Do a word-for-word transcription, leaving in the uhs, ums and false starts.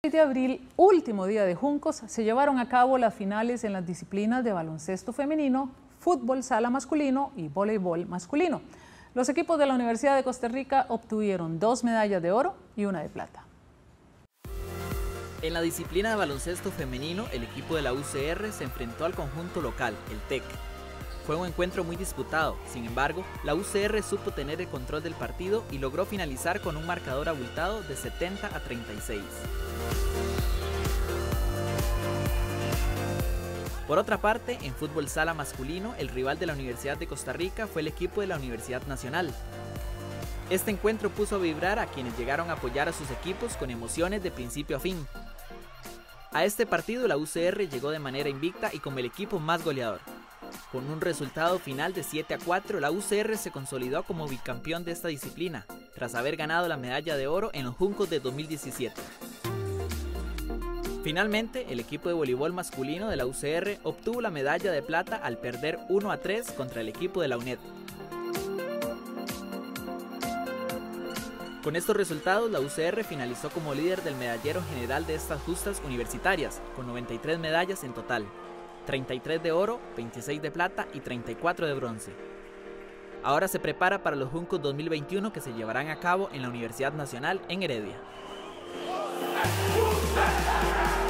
de abril, último día de Juncos, se llevaron a cabo las finales en las disciplinas de baloncesto femenino, fútbol sala masculino y voleibol masculino. Los equipos de la Universidad de Costa Rica obtuvieron dos medallas de oro y una de plata. En la disciplina de baloncesto femenino, el equipo de la U C R se enfrentó al conjunto local, el T E C. Fue un encuentro muy disputado, sin embargo, la U C R supo tener el control del partido y logró finalizar con un marcador abultado de setenta a treinta y seis. Por otra parte, en fútbol sala masculino, el rival de la Universidad de Costa Rica fue el equipo de la Universidad Nacional. Este encuentro puso a vibrar a quienes llegaron a apoyar a sus equipos con emociones de principio a fin. A este partido la U C R llegó de manera invicta y como el equipo más goleador. Con un resultado final de siete a cuatro, la U C R se consolidó como bicampeón de esta disciplina, tras haber ganado la medalla de oro en los Juncos de dos mil diecisiete. Finalmente, el equipo de voleibol masculino de la U C R obtuvo la medalla de plata al perder uno a tres contra el equipo de la UNED. Con estos resultados, la U C R finalizó como líder del medallero general de estas justas universitarias, con noventa y tres medallas en total, treinta y tres de oro, veintiséis de plata y treinta y cuatro de bronce. Ahora se prepara para los Juncos dos mil veintiuno que se llevarán a cabo en la Universidad Nacional en Heredia.